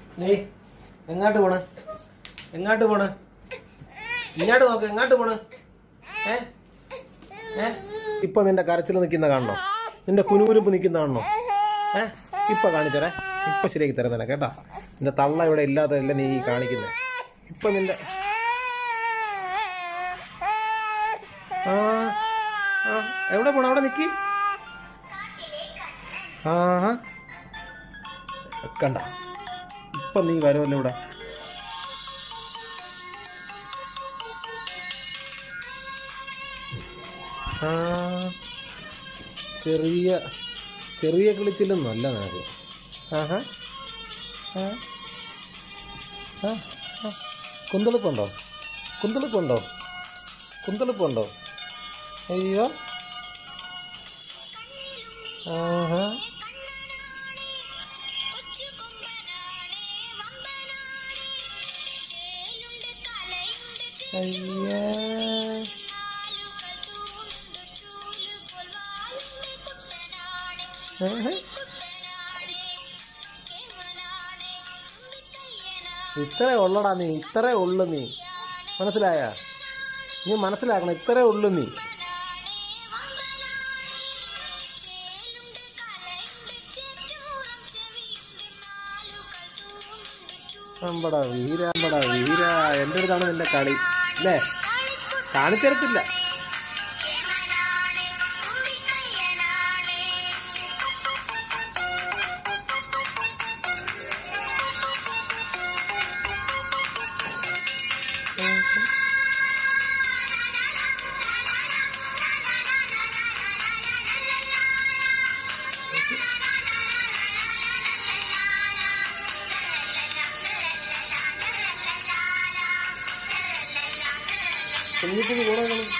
നീ എങ്ങാട്ട് പോണ? എങ്ങാട്ട് പോണ? ഇങ്ങോട്ട് നോക്ക്. എങ്ങാട്ട് പോണ? ഇപ്പൊ നിന്റെ കരച്ചിൽ നിൽക്കുന്ന കാണണോ? നിന്റെ കുനുകുരുപ്പ് നിൽക്കുന്ന കാണണോ? ഇപ്പൊ കാണിച്ചരേ. ഇപ്പൊ ശരിയാക്കി തരാം തന്നെ കേട്ടാ. നിന്റെ തള്ള ഇവിടെ ഇല്ലാത്തതല്ല നീ കാണിക്കുന്നത്. ഇപ്പൊ നിന്റെ എവിടെ പോണ? അവിടെ നിക്കി. കണ്ട ഇപ്പൊ നീ വരുമല്ലോ ഇവിടെ. ചെറിയ ചെറിയ കിളിച്ചില്ലൊന്നും അല്ല നിനക്ക്. കുന്തളിപ്പുണ്ടോ? കുന്തളിപ്പുണ്ടോ? കുന്തളിപ്പുണ്ടോ? അയ്യോ. അയ്യേ. ഇത്രേ ഉള്ളടാ നീ. ഇത്രേ ഉള്ളു നീ. മനസ്സിലായ? നീ മനസ്സിലാക്കണം. ഇത്രേ ഉള്ളു നീ. അമ്പടാ വീര, അമ്പടാ വീര. എൻ്റെ അടുത്താണ് നിന്റെ കളി അല്ലേ? കാണിച്ചെടുത്തില്ല. കുഞ്ഞിപ്പിന് കൂടെ